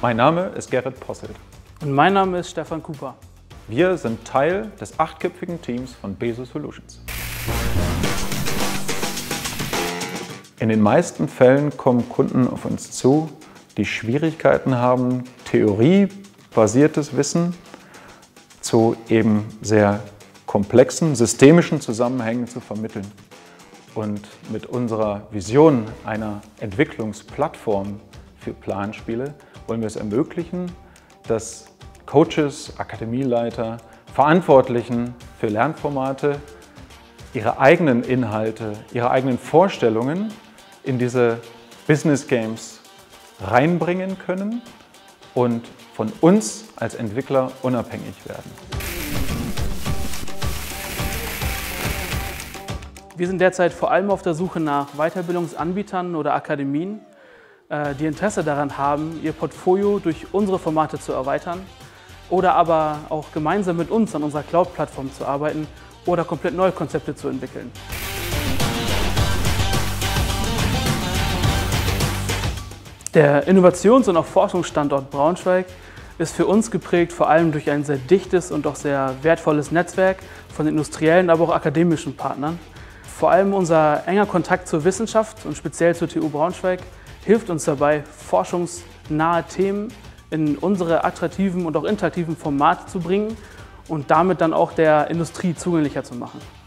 Mein Name ist Gerrit Posselt. Und mein Name ist Stefan Cooper. Wir sind Teil des 8-köpfigen Teams von BESO Solutions. In den meisten Fällen kommen Kunden auf uns zu, die Schwierigkeiten haben, theoriebasiertes Wissen zu eben sehr komplexen, systemischen Zusammenhängen zu vermitteln. Und mit unserer Vision einer Entwicklungsplattform für Planspiele wollen wir es ermöglichen, dass Coaches, Akademieleiter, Verantwortlichen für Lernformate ihre eigenen Inhalte, ihre eigenen Vorstellungen in diese Business Games reinbringen können und von uns als Entwickler unabhängig werden. Wir sind derzeit vor allem auf der Suche nach Weiterbildungsanbietern oder Akademien, die Interesse daran haben, ihr Portfolio durch unsere Formate zu erweitern oder aber auch gemeinsam mit uns an unserer Cloud-Plattform zu arbeiten oder komplett neue Konzepte zu entwickeln. Der Innovations- und auch Forschungsstandort Braunschweig ist für uns geprägt vor allem durch ein sehr dichtes und auch sehr wertvolles Netzwerk von industriellen, aber auch akademischen Partnern. Vor allem unser enger Kontakt zur Wissenschaft und speziell zur TU Braunschweig hilft uns dabei, forschungsnahe Themen in unsere attraktiven und auch interaktiven Formate zu bringen und damit dann auch der Industrie zugänglicher zu machen.